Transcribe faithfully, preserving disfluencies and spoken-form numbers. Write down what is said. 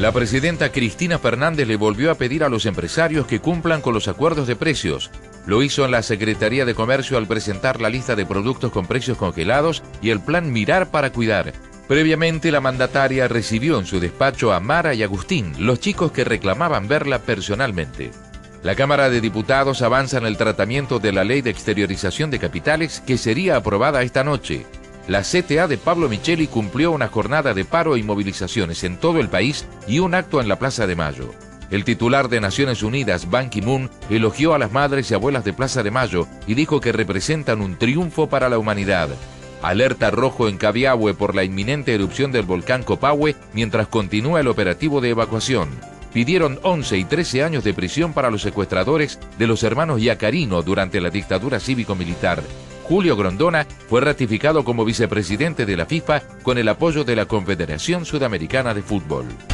La presidenta Cristina Fernández le volvió a pedir a los empresarios que cumplan con los acuerdos de precios. Lo hizo en la Secretaría de Comercio al presentar la lista de productos con precios congelados y el plan Mirar para Cuidar. Previamente, la mandataria recibió en su despacho a Mara y Agustín, los chicos que reclamaban verla personalmente. La Cámara de Diputados avanza en el tratamiento de la Ley de Exteriorización de Capitales que sería aprobada esta noche. La C T A de Pablo Micheli cumplió una jornada de paro y movilizaciones en todo el país y un acto en la Plaza de Mayo. El titular de Naciones Unidas, Ban Ki-moon, elogió a las madres y abuelas de Plaza de Mayo y dijo que representan un triunfo para la humanidad. Alerta rojo en Cabiahue por la inminente erupción del volcán Copahue mientras continúa el operativo de evacuación. Pidieron once y trece años de prisión para los secuestradores de los hermanos Yacarino durante la dictadura cívico-militar. Julio Grondona fue ratificado como vicepresidente de la FIFA con el apoyo de la Confederación Sudamericana de Fútbol.